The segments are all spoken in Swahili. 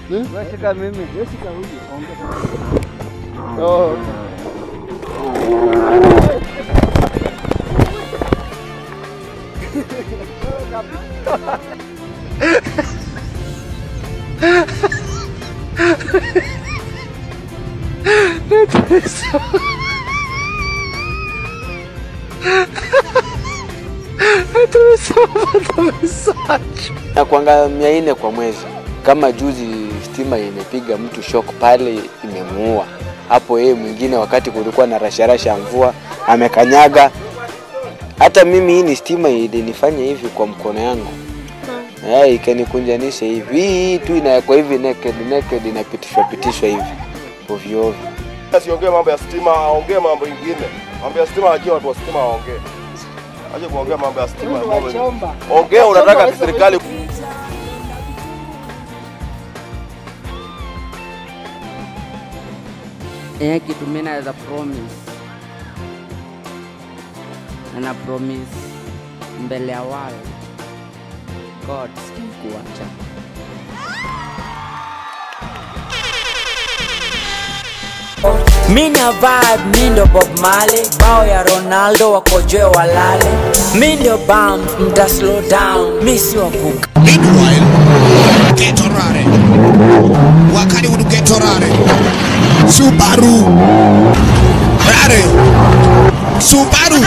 Wewe shika mimi, wewe shika huyu. Oh. Na kuanga 400 kwa mwezi. Kama juzi stima imepiga mtu shock pale imemuua. Hapo yeye mwingine wakati kulikuwa na rasharasha mvua amekanyaga. Hata mimi hii ni stima ilinifanya hivi kwa mkono yangu. Ikanikunjanisha hivi. Hii tu inawekwa hivi naked inapitishwa hivi. Ovyo ovyo. Asiongee mambo ya stima, aongee mambo mengine. Mambo ya stima ajue watu wa stima waongee. Aje kuongea mambo ya stima. Ongea unataka serikali. Kitu mimi naweza promise. Na promise mbele ya wale. God sikuacha. Mina vibe, mindo Bob Marley, bao ya Ronaldo wakojoe walale. Mindo bump, mta slow down, misi wakuka. Meanwhile, Getorare. Wakani hudu Getorare. Subaru. Rare. Subaru.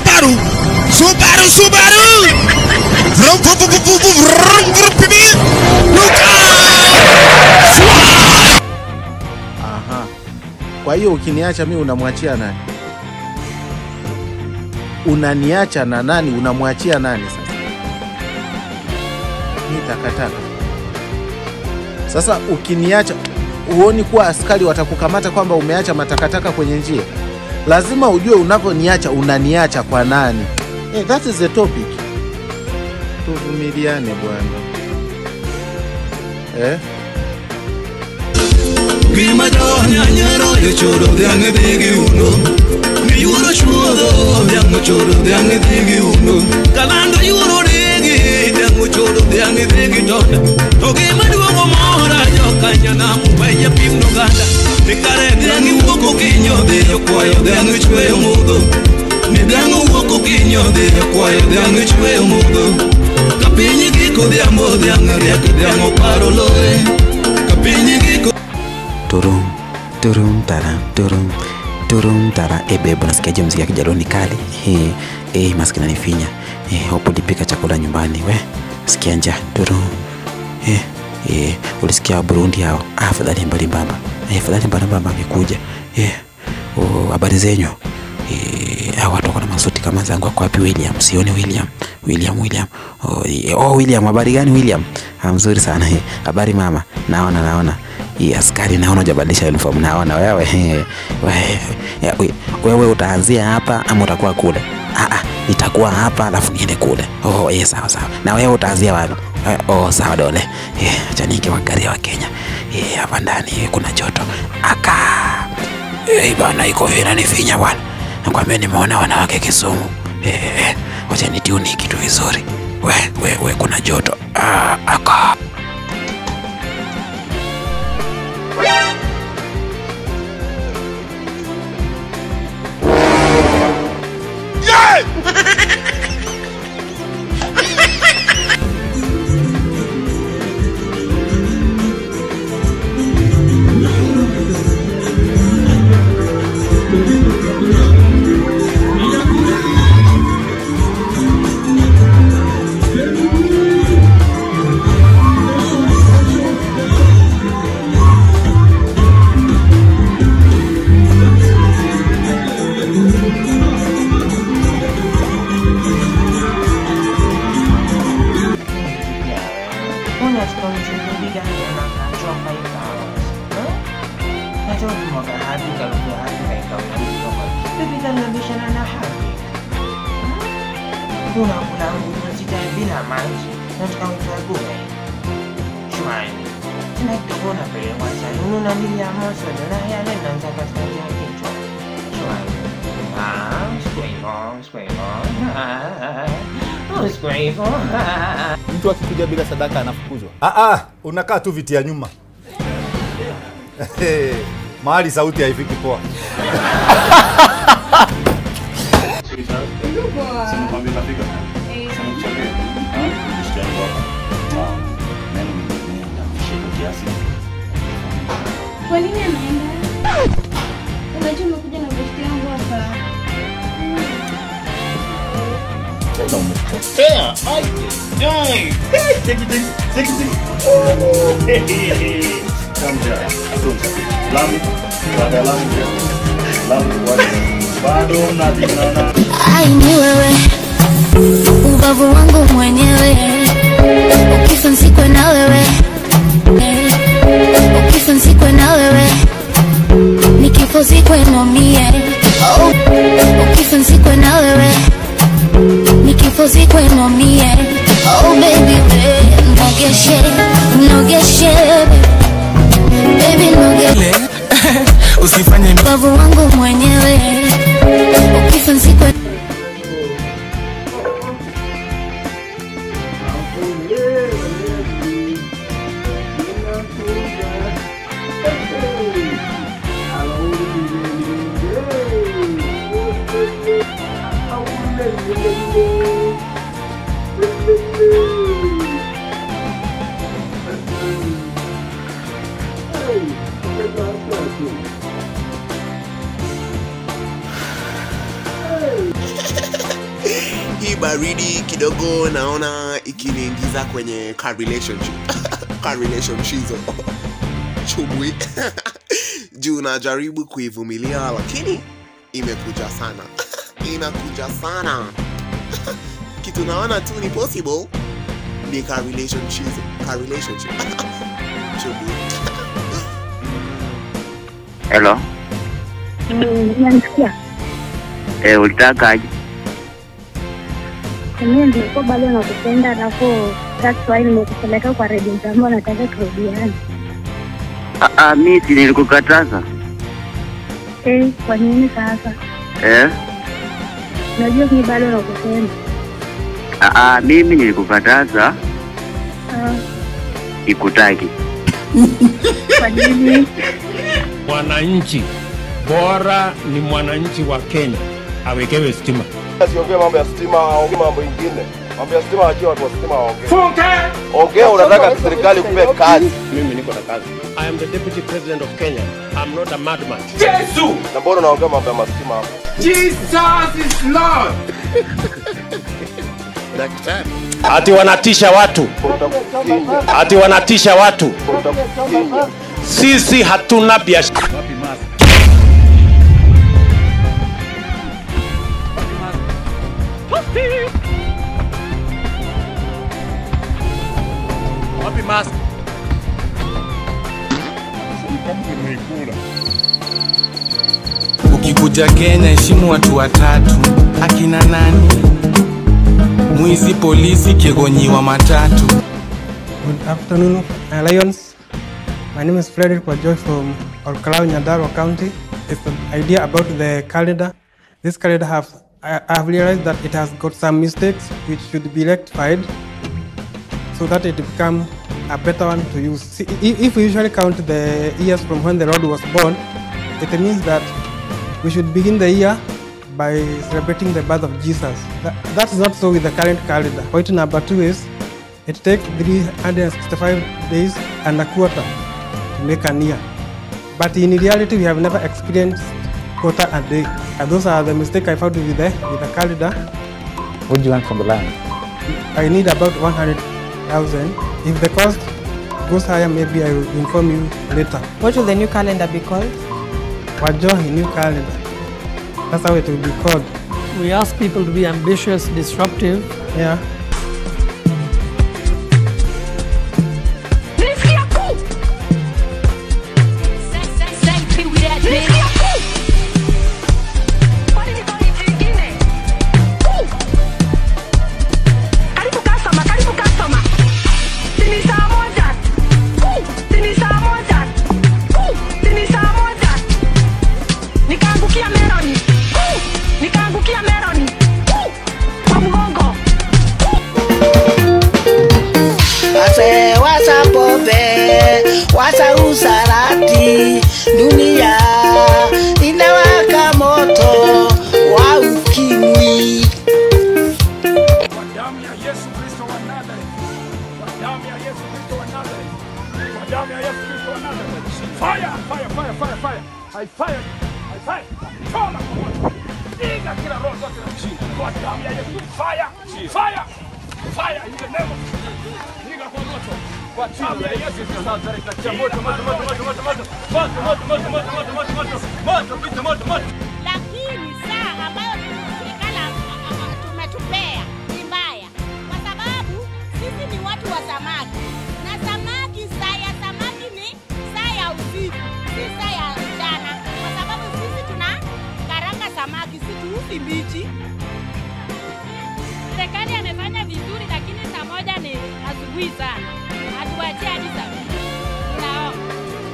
Aha. Kwa hiyo ukiniacha mimi unamwachia nani? Unaniacha na nani? Unamwachia nani sasa? Ni takataka. Sasa ukiniacha uoni kuwa askari watakukamata kwamba umeacha matakataka kwenye njia? Lazima ujue unaponiacha unaniacha kwa nani. That is the topic. Tuvumiliane bwana. Gima donya nyaro yo choro dyange digi uno. Mi yuro choro dyango choro dyange digi uno. Kalando yuro digi dyango choro dyange digi doda. To gima duogo mora yo kanya na mubaya pimno ganda. Nikare dyangi woko kinyo de yo kwayo dyango chweyo mudo. Mi dyango woko kinyo de yo kwayo dyango chweyo mudo. Kapinyi giko dyambo dyango ryako dyango paroloe. Kapinyi giko Turum tara bebo nasikiaje muziki ya kijaroni kali. Maskini nifinya. Hapo dipika chakula nyumbani we. Sikia njaa. Ulisikia Burundi hao. Afadhali mbali mbamba. Afadhali mbali mbamba amekuja. Habari zenyu. Hao watu wako na masuti kama zangu wako wapi William? Sioni William. William, habari gani William? Mzuri sana. Habari mama. Naona. Askari naona hujabadilisha uniform naona wewe utaanzia hapa ama utakuwa kule? Nitakuwa hapa alafu niende kule. Sawa. Na wewe utaanzia wapi? Sawa dole. Acha niingie kwa gari ya Kenya. Hapa ndani kuna joto. Bana iko vina nifinya bwana. Nakwambia nimeona wanawake Kisumu. Acha nitiuni kitu vizuri. We kuna joto. Mtu akipiga bila sadaka anafukuzwa. Unakaa tu viti ya nyuma. Mahali sauti haifiki poa. Kwa nini anaenda? Unajua umekuja na besti yangu hapa. Umepotea. Ai. Take it. Come here. Lamu. Bado na dinana. Ai ni wewe. Ubavu wangu mwenyewe. Ukifa nsikwe na wewe. Ukifa nsikwe na wewe. Nikifo sikwe no mie. Ukifa nsikwe na wewe. Nikifo sikwe no mie. Oh baby nogeshe baby nogeshe. Usifanye ubavu wangu mwenyewe. Ukifa nsikwe Hii baridi kidogo naona ikiniingiza kwenye car relationship. Car relationship chubwi. Juu najaribu kuivumilia lakini imekuja sana. Inakuja sana. Kitu naona tu ni possible ni car relationship. Chubwi. Hello. Unanisikia? Ulitaka aje? Mimi ndio bado nakupenda alafu that's why nimekupeleka kwa redio zangu nataka turudiane. Mimi si nilikukataza. Kwa nini sasa? Unajua mimi bado nakupenda. Mimi nilikukataza. Ikutaki. Kwa nini? Mwananchi bora ni mwananchi wa Kenya awekewe stima. Asiongee mambo ya stima, aongee mambo mengine. Mambo ya stima achie watu wa stima waongee. Ongea unataka serikali kupe kazi. Mimi niko na kazi. I am the deputy president of Kenya. I'm not a madman. Yesu! Na mbona unaongea mambo ya stima hapo? Jesus is Lord. Daktari. Ati wanatisha watu. Sisi hatuna biashara. Wapi mask? Wapi mask? Ukikuja Kenya heshimu watu watatu. Akina nani? Mwizi, polisi, kegonyiwa matatu. Good afternoon, Lions. My name is Frederick Wajoy from Olkalau, Nyandarua County. It's an idea about the calendar. This calendar I have realized that it has got some mistakes which should be rectified so that it become a better one to use. See, if we usually count the years from when the Lord was born, it means that we should begin the year by celebrating the birth of Jesus. That's not so with the current calendar. Point number 2 is it takes 365 days and a quarter to make a year. But in reality, we have never experienced quarter a day. And those are the mistakes I found with the calendar. What do you want from the land? I need about 100,000. If the cost goes higher, maybe I will inform you later. What will the new calendar be called? Wajohi new calendar. That's how it will be called. We ask people to be ambitious, disruptive. Yeah. wacha usarati, dunia inawaka moto wa ukimwi. Kwa damu ya Yesu Kristo wa Nazareth, kwa damu ya Yesu Kristo wa Nazareth, kwa damu ya Yesu Kristo wa Nazareth. Fire, fire, fire, fire, fire. I fire, I fire. Choma kwa moto. Piga kila roho zote na chini. Kwa damu ya Yesu. Fire, fire, fire in the name of Jesus. Piga kwa moto. Kwa damu ya Yesu Kristo wa Nazareth. Moto, moto, moto, moto, moto, moto. Moto, moto, moto, moto, moto, moto, moto. Moto, moto, moto, moto. Lakini saa ambayo serikali tumetupea ni mbaya, kwa sababu sisi ni watu wa samaki, na samaki, saa ya samaki ni saa ya usiku, si saa ya mchana, kwa sababu sisi tuna karanga samaki, si tuuzi mbichi. Serikali amefanya vizuri, lakini saa moja ni asubuhi sana, hatuachie hadi saa mbili. Naomba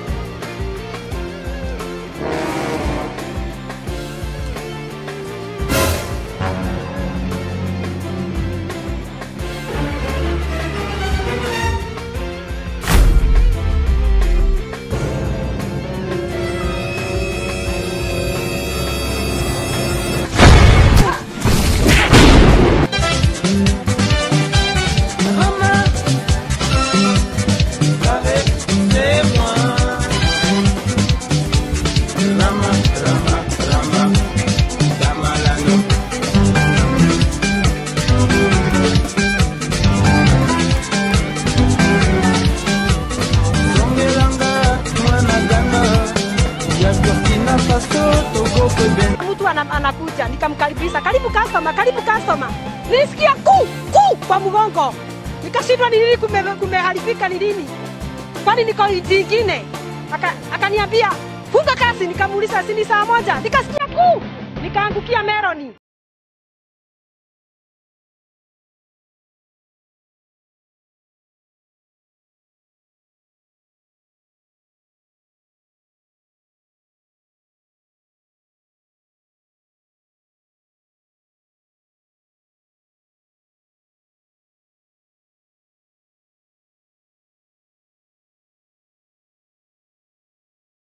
mtu anakuja nikamkaribisha, karibu customer. Nisikia ku kwa mgongo, nikashindwa ni nini kumeharibika ni nini, kwani niko jingine. Akaniambia funga kazi, nikamuuliza si ni saa moja, nikasikia ku nikaangukia Meroni.